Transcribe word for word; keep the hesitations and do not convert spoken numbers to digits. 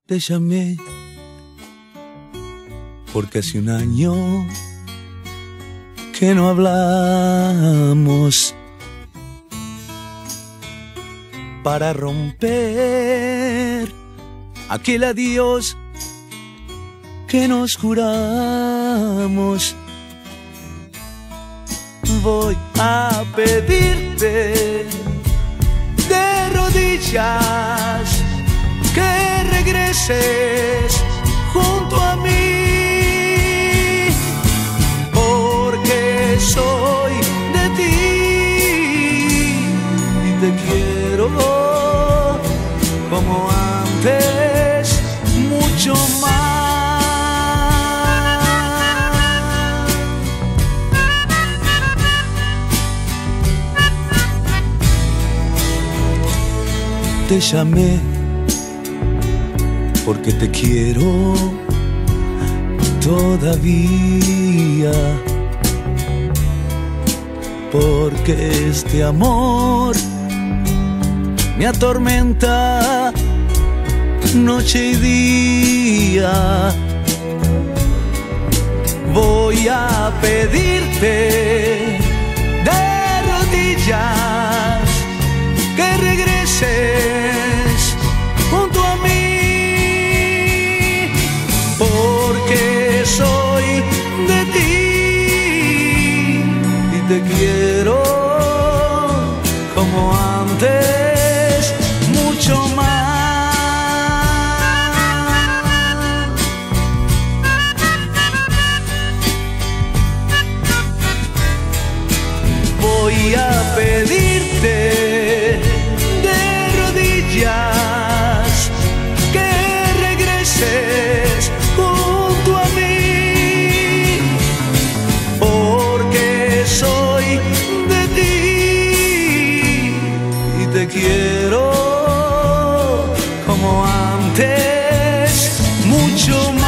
Te llamé porque hace un año que no hablamos, para romper aquel adiós que nos juramos. Voy a pedirte de rodillas que regreses junto a mí, porque soy de ti y te quiero como antes, mucho más. Te llamé porque te quiero todavía, porque este amor me atormenta noche y día. Voy a pedirte de rodillas que regreses junto a mí, porque soy de ti y te quiero como antes, mucho más. Voy a pedirte de rodillas que regreses junto a mí, porque soy de ti y te quiero como antes, mucho más.